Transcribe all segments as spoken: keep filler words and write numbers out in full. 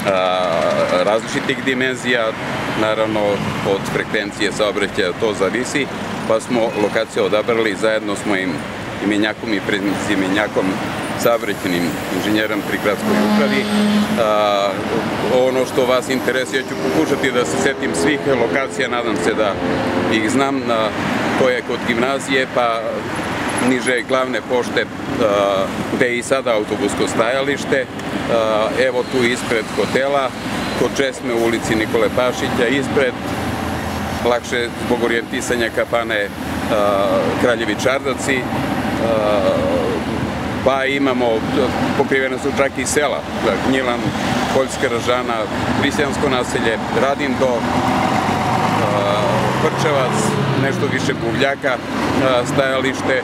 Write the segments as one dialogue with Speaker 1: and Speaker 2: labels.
Speaker 1: različitih dimenzija, naravno od frekvencije saobraćaja to zavisi, pa smo lokaciju odabrali zajedno s mojim imenjakom i prezimenjakom, saobraćajnim inženjerom pri gradskoj upravi. Ono što vas interesuje, ću pokušati da se setim svih lokacija, nadam se da ih znam. To je kod gimnazije, pa niže glavne pošte, gde je i sada autobusko stajalište, evo tu ispred hotela, kod Česme u ulici Nikole Pašića, ispred, lakše zbog orijentisanja, kafane Kraljevi Čardaci, pa imamo, pokrivene su čak i sela, Gnjilan, Poljska Ražana, Hrišćansko naselje, Radindo, Prčevac, nešto više Buvljaka, stajalište,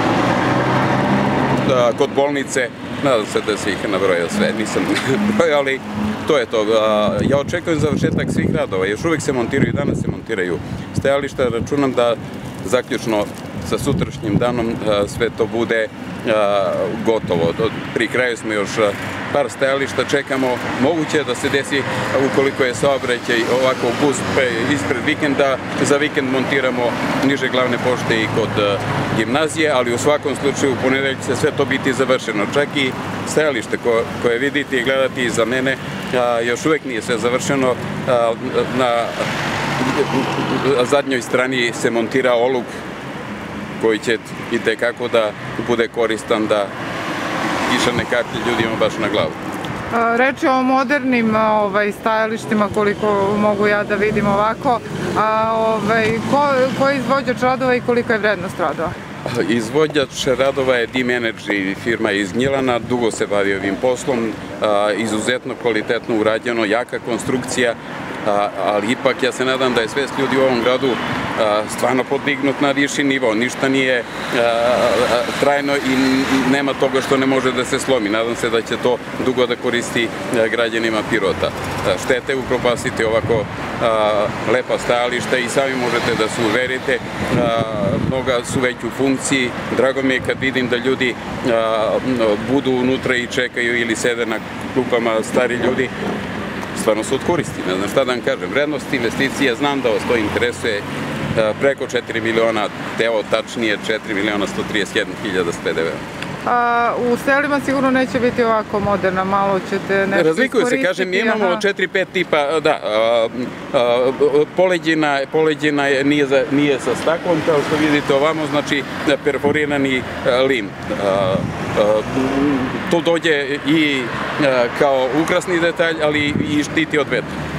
Speaker 1: kod bolnice, nadam se da se ih nabrojao sve, nisam brojao, ali to je to. Ja očekujem završetak svih radova, još uvek se montiraju, danas se montiraju stajališta, računam da zaključno sa sutrašnjim danom sve to bude gotovo. Pri kraju smo još par stajališta, čekamo, moguće da se desi, ukoliko je saobraćaj ovako gust ispred vikenda, za vikend montiramo niže glavne pošte i kod gimnazije, ali u svakom slučaju u ponedeljak će sve to biti završeno. Čak i stajalište koje vidite i gledate iza mene, još uvek nije sve završeno. Na zadnjoj strani se montira oluk koji će i tekako da bude koristan da kiša ne kaplje ljudima baš na glavu.
Speaker 2: Reč je o modernim stajalištima, koliko mogu ja da vidim ovako. Ko je izvođač radova i kolika je vrednost radova?
Speaker 1: Izvođač radova je Dim Energy, firma iz Gnjilana, dugo se bavi ovim poslom, izuzetno kvalitetno urađeno, jaka konstrukcija, ali ipak ja se nadam da je svest ljudi u ovom gradu stvarno podignut na viši nivo, ništa nije trajno i nema toga što ne može da se slomi. Nadam se da će to dugo da koristi građanima Pirota. Štete upropastiti ovako lepa stajališta i sami možete da se uverite, mnoga su već u funkciji. Drago mi je kad vidim da ljudi budu unutra i čekaju ili sede na klupama, stari ljudi, stvarno su od koristi, ne znam šta da vam kažem. Vrednost investicije, znam da vas to interesuje, preko četiri miliona, evo tačnije četiri miliona sto trideset jedna hiljada s pe de veom.
Speaker 2: U selima sigurno neće biti ovako moderna, malo ćete nešto iskoristiti.
Speaker 1: Razlikuju se, kažem, imamo četiri pet tipa, da, poleđina nije sa staklom, kao što vidite ovamo, znači perforirani lim. To dođe i kao ukrasni detalj, ali i štiti od vetra.